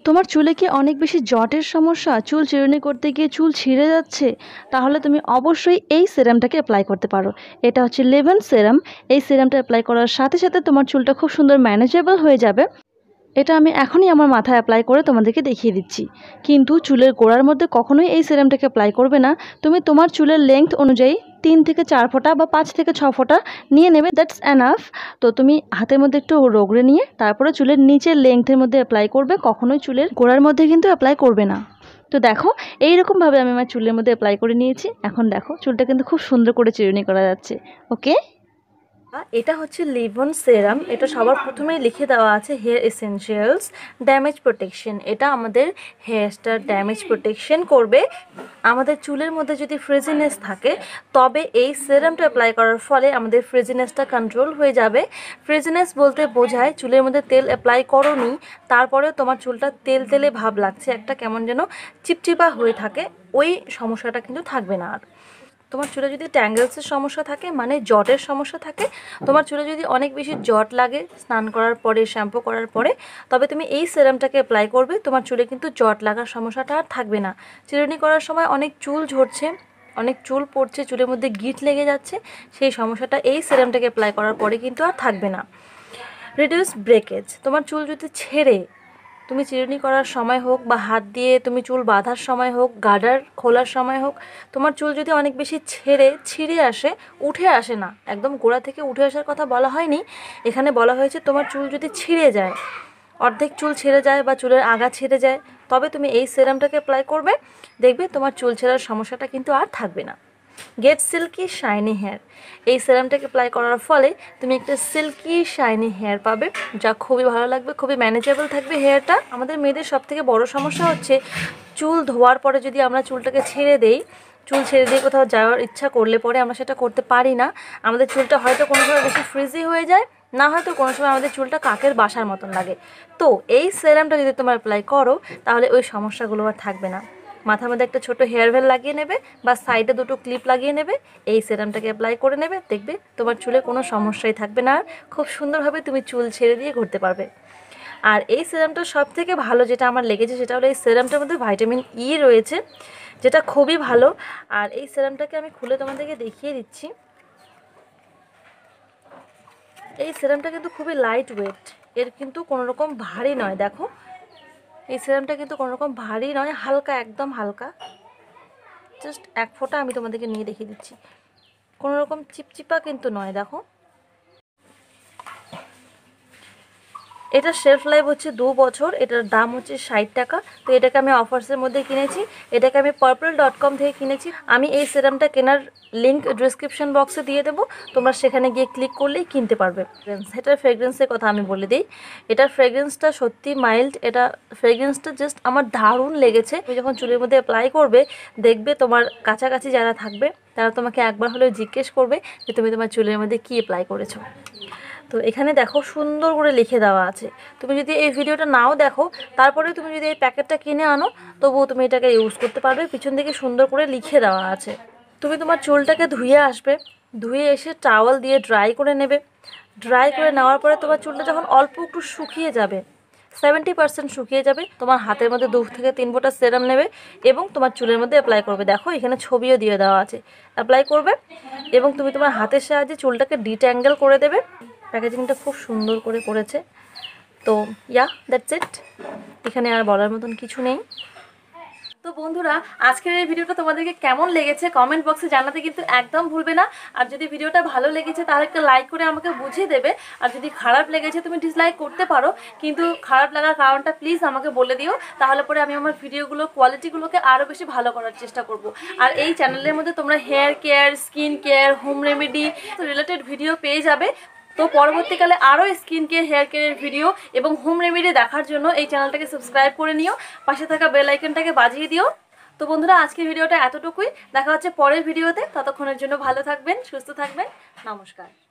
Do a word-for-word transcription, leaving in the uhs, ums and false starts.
তোমার চুলে কি অনেক বেশি জটের সমস্যা, চুল চিরুনি করতে গিয়ে চুল ছিঁড়ে যাচ্ছে? তাহলে তুমি অবশ্যই এই সিরামটাকে অ্যাপ্লাই করতে পারো। এটা হচ্ছে লেভেন সিরাম। এই সিরামটা অ্যাপ্লাই করার সাথে সাথে তোমার চুলটা খুব সুন্দর ম্যানেজেবল হয়ে যাবে। এটা আমি এখনই আমার মাথায় অ্যাপ্লাই করে তোমাদেরকে দেখিয়ে দিচ্ছি। কিন্তু চুলের গোড়ার মধ্যে কখনোই এই সিরামটাকে অ্যাপ্লাই করবে না। তুমি তোমার চুলের লেংথ অনুযায়ী তিন থেকে চার ফোঁটা বা পাঁচ থেকে ছ ফোঁটা নিয়ে নেবে, দ্যাটস এনাফ। তো তুমি হাতের মধ্যে একটু রগড়ে নিয়ে তারপরে চুলের নিচের লেংথের মধ্যে অ্যাপ্লাই করবে, কখনোই চুলের গোড়ার মধ্যে কিন্তু অ্যাপ্লাই করবে না। তো দেখো, এইরকমভাবে আমি আমার চুলের মধ্যে অ্যাপ্লাই করে নিয়েছি। এখন দেখো চুলটা কিন্তু খুব সুন্দর করে চিরুনি করা যাচ্ছে। ওকে, এটা হচ্ছে লিভন সেরাম। এটা সবার প্রথমেই লিখে দেওয়া আছে হেয়ার এসেনশিয়ালস ড্যামেজ প্রোটেকশন। এটা আমাদের হেয়ারটার ড্যামেজ প্রোটেকশন করবে। আমাদের চুলের মধ্যে যদি ফ্রিজিনেস থাকে তবে এই সেরামটা অ্যাপ্লাই করার ফলে আমাদের ফ্রিজিনেসটা কন্ট্রোল হয়ে যাবে। ফ্রিজিনেস বলতে বোঝায় চুলের মধ্যে তেল অ্যাপ্লাই করোনি, তারপরে তোমার চুলটা তেল তেলে ভাব লাগছে, একটা কেমন যেন চিপচিপা হয়ে থাকে, ওই সমস্যাটা কিন্তু থাকবে না আর। তোমার চুলে যদি ট্যাঙ্গেলসের সমস্যা থাকে, মানে জটের সমস্যা থাকে, তোমার চুলে যদি অনেক বেশি জট লাগে স্নান করার পরে, শ্যাম্পু করার পরে, তবে তুমি এই সেরামটাকে অ্যাপ্লাই করবে, তোমার চুলে কিন্তু জট লাগার সমস্যাটা আর থাকবে না। চিরুনি করার সময় অনেক চুল ঝরছে, অনেক চুল পড়ছে, চুলের মধ্যে গিট লেগে যাচ্ছে, সেই সমস্যাটা এই সেরামটাকে অ্যাপ্লাই করার পরে কিন্তু আর থাকবে না। Reduce breakage. তোমার চুল যদি ছেড়ে তুমি চিরুনি করার সময় হোক বা হাত দিয়ে তুমি চুল বাঁধার সময় হোক, গার্ডার খোলার সময় হোক, তোমার চুল যদি অনেক বেশি ছেড়ে ছিঁড়ে আসে, উঠে আসে না, একদম গোড়া থেকে উঠে আসার কথা বলা হয়নি, এখানে বলা হয়েছে তোমার চুল যদি ছিঁড়ে যায়, অর্ধেক চুল ছেড়ে যায় বা চুলের আগা ছেড়ে যায়, তবে তুমি এই সেরামটাকে অ্যাপ্লাই করবে, দেখবে তোমার চুল ছেঁড়ার সমস্যাটা কিন্তু আর থাকবে না। Get silky shiny hair. এই সেরামটাকে অ্যাপ্লাই করার ফলে তুমি একটা সিল্কি শাইনি হেয়ার পাবে, যা খুবই ভালো লাগবে, খুবই ম্যানেজেবল থাকবে হেয়ারটা। আমাদের মেয়েদের সব থেকে বড়ো সমস্যা হচ্ছে চুল ধোয়ার পরে যদি আমরা চুলটাকে ছেড়ে দেই, চুল ছেড়ে দিয়ে কোথাও যাওয়ার ইচ্ছা করলে পরে আমরা সেটা করতে পারি না। আমাদের চুলটা হয়তো কোনো সময় বেশি ফ্রিজি হয়ে যায়, না হয়তো কোনো সময় আমাদের চুলটা কাকের বাসার মতন লাগে। তো এই সেরামটা যদি তোমরা অ্যাপ্লাই করো তাহলে ওই সমস্যাগুলো আর থাকবে না। মাথার মধ্যে একটা ছোটো হেয়ার ভেল লাগিয়ে নেবে বা সাইডে দুটো ক্লিপ লাগিয়ে নেবে, এই সেরামটাকে অ্যাপ্লাই করে নেবে, দেখবে তোমার চুলে কোনো সমস্যাই থাকবে না, আর খুব সুন্দরভাবে তুমি চুল ছেড়ে দিয়ে ঘুরতে পারবে। আর এই সেরামটা সব থেকে ভালো যেটা আমার লেগেছে সেটা হলো এই সেরামটার মধ্যে ভাইটামিন ই রয়েছে, যেটা খুবই ভালো। আর এই সেরামটাকে আমি খুলে তোমাদেরকে দেখিয়ে দিচ্ছি। এই সেরামটা কিন্তু খুবই লাইট ওয়েট, এর কিন্তু কোনো রকম ভারী নয়। দেখো, এই সেরামটা কিন্তু কোনো রকম ভারী নয়, হালকা, একদম হালকা। জাস্ট এক ফোঁটা আমি তোমাদেরকে নিয়ে দেখিয়ে দিচ্ছি, কোনো রকম চিপচিপা কিন্তু নয়। দেখো, এটার শেলফ লাইফ হচ্ছে দু বছর, এটার দাম হচ্ছে ষাট টাকা। তো এটাকে আমি অফার্সের মধ্যে কিনেছি, এটাকে আমি পার্পল ডট কম থেকে কিনেছি। আমি এই সেরামটা কেনার লিঙ্ক ডিসক্রিপশন বক্সে দিয়ে দেবো, তোমরা সেখানে গিয়ে ক্লিক করলেই কিনতে পারবে। এটার ফ্রেগরেন্সের কথা আমি বলে দিই, এটার ফ্রেগরেন্সটা সত্যি মাইল্ড, এটা ফ্রেগরেন্সটা জাস্ট আমার দারুণ লেগেছে। তুমি যখন চুলের মধ্যে অ্যাপ্লাই করবে, দেখবে তোমার কাছাকাছি যারা থাকবে তারা তোমাকে একবার হলেও জিজ্ঞেস করবে যে তুমি তোমার চুলের মধ্যে কী অ্যাপ্লাই করেছো। তো এখানে দেখো সুন্দর করে লিখে দেওয়া আছে। তুমি যদি এই ভিডিওটা নাও দেখো, তারপরে তুমি যদি এই প্যাকেটটা কিনে আনো, তবুও তুমি এটাকে ইউজ করতে পারবে, পিছন দিকে সুন্দর করে লিখে দেওয়া আছে। তুমি তোমার চুলটাকে ধুয়ে আসবে, ধুয়ে এসে টাওয়াল দিয়ে ড্রাই করে নেবে। ড্রাই করে নেওয়ার পরে তোমার চুলটা যখন অল্প একটু শুকিয়ে যাবে, সেভেন্টি পার্সেন্ট শুকিয়ে যাবে, তোমার হাতের মধ্যে দু থেকে তিন ফোঁটা সেরাম নেবে এবং তোমার চুলের মধ্যে অ্যাপ্লাই করবে। দেখো এখানে ছবিও দিয়ে দেওয়া আছে, অ্যাপ্লাই করবে এবং তুমি তোমার হাতের সাহায্যে চুলটাকে ডিট্যাঙ্গেল করে দেবে। প্যাকেজিংটা খুব সুন্দর করে করেছে। তো ইয়া, দ্যাটস ইট, এখানে আর বলার মতন কিছু নেই। তো বন্ধুরা, আজকের এই ভিডিওটা তোমাদেরকে কেমন লেগেছে কমেন্ট বক্সে জানাতে কিন্তু একদম ভুলবে না। আর যদি ভিডিওটা ভালো লেগেছে তাহলে একটা লাইক করে আমাকে বুঝিয়ে দেবে, আর যদি খারাপ লেগেছে তুমি ডিসলাইক করতে পারো, কিন্তু খারাপ লাগার কারণটা প্লিজ আমাকে বলে দিও, তাহলে পরে আমি আমার ভিডিওগুলো কোয়ালিটিগুলোকে আরও বেশি ভালো করার চেষ্টা করব। আর এই চ্যানেলের মধ্যে তোমরা hair care, skin care, home remedy related video পেয়ে যাবে। তো পরবর্তীকালে আরও স্কিন কেয়ার, হেয়ার কেয়ারের ভিডিও এবং হোম রেমেডি দেখার জন্য এই চ্যানেলটাকে সাবস্ক্রাইব করে নিও, পাশে থাকা বেল আইকনটাকে বাজিয়ে দিও। তো বন্ধুরা, আজকের ভিডিওটা এতটুকুই, দেখা হচ্ছে পরের ভিডিওতে। ততক্ষণের জন্য ভালো থাকবেন, সুস্থ থাকবেন, নমস্কার।